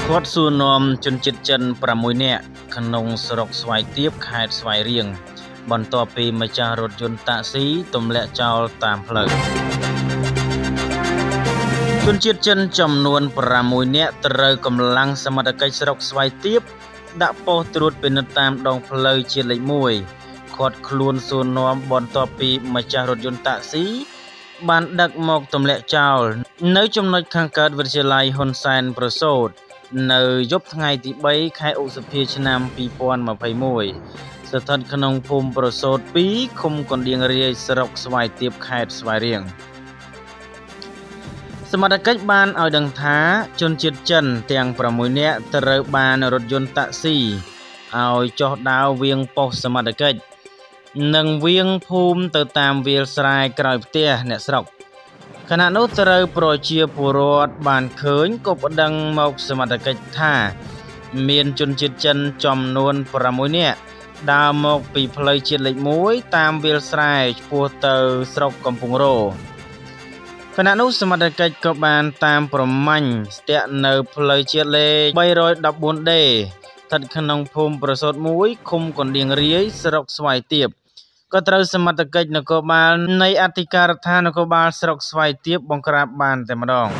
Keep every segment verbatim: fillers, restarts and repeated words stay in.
គាត់សួរនាំជនជាតិចិនប្រាំមួយនាក់ក្នុងស្រុកស្វាយទាបខេត្តស្វាយរៀងបន្ទាប់ពីម្ចាស់រថយន្តតាក់ស៊ីទម្លាក់ចោលតាមផ្លូវជនជាតិចិនចំនួនប្រាំមួយនាក់ត្រូវកម្លាំងសមត្ថកិច្ចស្រុកស្វាយទាបដាក់ប៉ុស្តិ៍ត្រួតពិនិត្យតាមដងផ្លូវជាលេខមួយគាត់ខ្លួនសួរនាំបន្ទាប់ពីម្ចាស់រថយន្តតាក់ស៊ីបានដឹកមកទម្លាក់ចោលនៅចំណុចខាងកើតវិទ្យាល័យហ៊ុនសែនប្រសូតនៅយប់ថ្ងៃទីបីខែឧសភាឆ្នាំពីរពាន់ម្ភៃមួយស្ថិតក្នុងភូមិប្រសូតពីរឃុំកណ្ដៀងរាយស្រុកស្វាយទាបខេត្តស្វាយរៀងសមត្ថកិច្ចបានឲ្យដឹងថាជនជាតិចិនទាំងប្រាំមួយនាក់ត្រូវបានរថយន្តតាក់ស៊ីឲ្យចុះដើរវាងប៉ុស្តិ៍សមត្ថកិច្ចនិងវាងភូមិទៅតាមវាលស្រែក្រោយផ្ទះអ្នកស្រុកខណៈនោះត្រូវប្រជាពលរដ្ឋបានឃើញក៏ប្តឹងមកសមត្ថកិច្ចថាមានជនជាតិចិនចំនួនប្រាំមួយនាក់ដើរមកពីផ្លូវជាតិលេខមួយតាមវាលស្រែឆ្ពោះទៅស្រុកកំពង់រោខណៈនោះសមត្ថកិច្ចក៏បានតាមប្រមាញ់ស្ទាក់នៅផ្លូវជាតិលេខបីរយដប់បួនដេស្ថិតក្នុងភូមិប្រសូតមួយឃុំកណ្ដៀងរាយស្រុកស្វាយទាបក៏ត្រូវសមត្ថកិច្ចនគរបាលនៃអធិការដ្ឋាននគរបាលស្រុកស្វាយទាបបង្ក្រាបបានតែម្ដង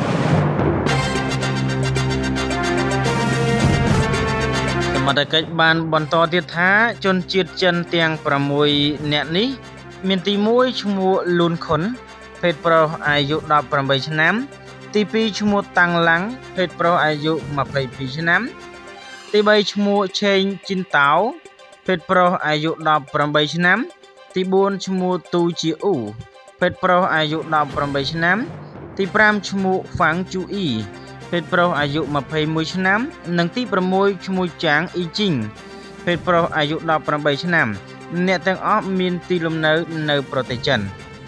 សមត្ថកិច្ចបានបន្តទៀតថាជនជាតិចិនទាំងប្រាំមួយនាក់នេះមានទីមួយឈ្មោះលូនខុនភេទប្រុសអាយុដប់ប្រាំបីឆ្នាំទីពីរឈ្មោះតាំងឡាំងភេទប្រុសអាយុម្ភៃពីរឆ្នាំទីបីឈ្មោះឆេងជីនតោភេទប្រុសអាយុដប់ប្រាំបីឆ្នាំទីបួនឈ្មោះទូជាអ៊ូភេទប្រុសអាយុដប់ប្រាំបីឆ្នាំទីប្រាំឈ្មោះហ្វាំងជូអ៊ីភេទប្រុសអាយុម្ភៃមួយឆ្នាំនិងទីប្រាំមួយឈ្មោះចាងអ៊ីជីងភេទប្រុសអាយុដប់ប្រាំបីឆ្នាំអ្នកទាំងអស់មានទីលំនៅនៅប្រទេសចិន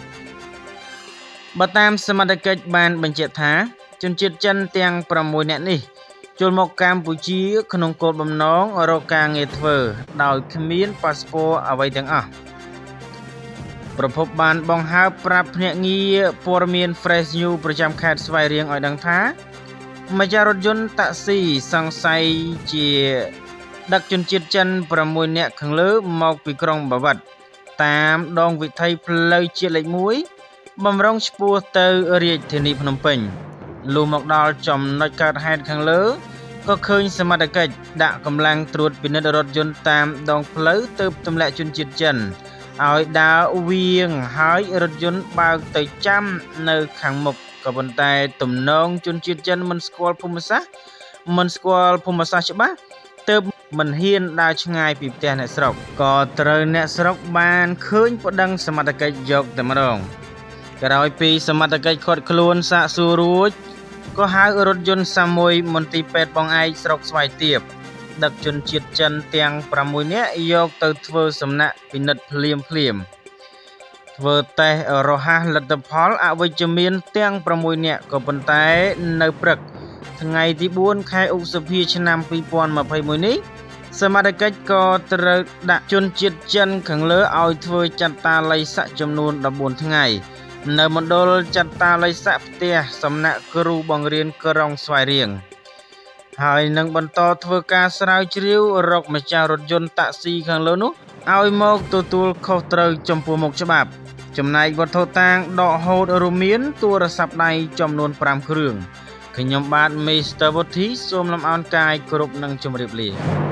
បើតាមសមត្ថកិច្ចបានបញ្ជាក់ថាជនជាតិចិនទាំងប្រាំមួយនាក់នេះចូលមកកម្ពុជាក្នុងគោលបំណងរកការងារធ្វើដោយគ្មានប៉ាសពតអ្វីទាំងអស់ប្រភពបានបង្ហើបប្រាប់ភ្នាក់ងារព័ត៌មាន Fresh News ប្រចាំខេត្តស្វាយរៀងឲ្យដឹងថាម្ចាស់រថយន្តតាក់ស៊ីសង្ស័យជាដឹកជនជាតិចិនប្រាំមួយនាក់ខាងលើមកពីក្រុងបាវិតតាមដងវិថីផ្លូវជាតិលេខមួយបំរុងឆ្ពោះទៅរាជធានីភ្នំពេញលុះមកដល់ចំណុចកើតហេតុខាងលើក៏ឃើញសមត្ថកិច្ចដាក់កម្លាំងត្រួតពិនិត្យរថយន្តតាមដងផ្លូវទើបទម្លាក់ជនជាតិចិនឲ្យដើរវៀងហើយរថយន្តបើកទៅចាំនៅខាងមុខក៏ប៉ុន្តែទំនងជនជាតិចិនមិនស្គាល់ភូមិសាស្ត្រមិនស្គាល់ភូមិសាស្ត្រច្បាស់ទើបមិនហ៊ានដើរឆ្ងាយពីផ្ទះអ្នកស្រុកក៏ត្រូវអ្នកស្រុកបានឃើញប្តឹងសមត្ថកិច្ចយកតែម្ដងក្រោយពីសមត្ថកិច្ចឃាត់ខ្លួនសាកសួររួចក៏ហៅរថយន្តសាមួយមន្ទីរពេទ្យបងឯកស្រុកស្វាយទាបដឹកជនជាតិចិនទាំងប្រាំមួយនាក់យកទៅធ្វើសំណាក់ពិនិត្យភ្លាមភ្លាមធ្វើតេស្តរហ័សលទ្ធផលអវិជ្ជមានទាំងប្រាំមួយនាក់ក៏ប៉ុន្តែនៅព្រឹកថ្ងៃទីបួនខែឧសភាឆ្នាំពីរពាន់ម្ភៃមួយនេះសមត្ថកិច្ចក៏ត្រូវដាក់ជនជាតិចិនខាងលើឲ្យធ្វើចន្ទាល័យស័កចំនួនដប់បួនថ្ងៃនៅមណ្ឌលចន្ទាល័យស័កផ្ទះសំណាក់គ្រូបង្រៀនក្រុងស្វាយរៀងហើយនឹងបន្តធ្វើការស្រាវជ្រាវរកម្ចាស់រថយន្តតាក់ស៊ីខាងលើនោះឲ្យមកទទួលខុសត្រូវចំពោះមុខច្បាប់ចំណែកវត្ថុតាងដកហូតរួមមានទូរស័ព្ទដៃចំនួនប្រាំគ្រឿងខ្ញុំបាទមីស្ទ័រវុធីសូមលំអរកាយគ្រប់នឹងជម្រាបលា